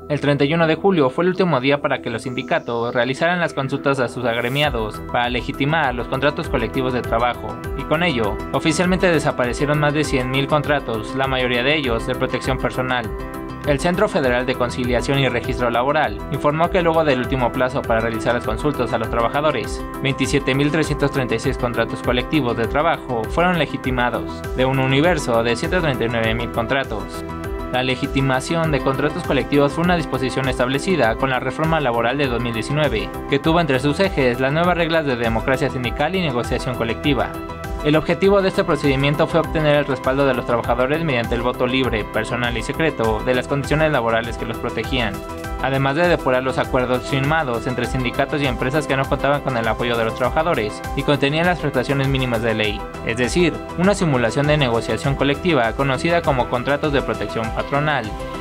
El 31 de julio fue el último día para que los sindicatos realizaran las consultas a sus agremiados para legitimar los contratos colectivos de trabajo, y con ello, oficialmente desaparecieron más de 100.000 contratos, la mayoría de ellos de protección personal. El Centro Federal de Conciliación y Registro Laboral informó que luego del último plazo para realizar las consultas a los trabajadores, 27.336 contratos colectivos de trabajo fueron legitimados, de un universo de 139.000 contratos. La legitimación de contratos colectivos fue una disposición establecida con la reforma laboral de 2019, que tuvo entre sus ejes las nuevas reglas de democracia sindical y negociación colectiva. El objetivo de este procedimiento fue obtener el respaldo de los trabajadores mediante el voto libre, personal y secreto de las condiciones laborales que los protegían, además de depurar los acuerdos firmados entre sindicatos y empresas que no contaban con el apoyo de los trabajadores y contenían las prestaciones mínimas de ley, es decir, una simulación de negociación colectiva conocida como contratos de protección patronal.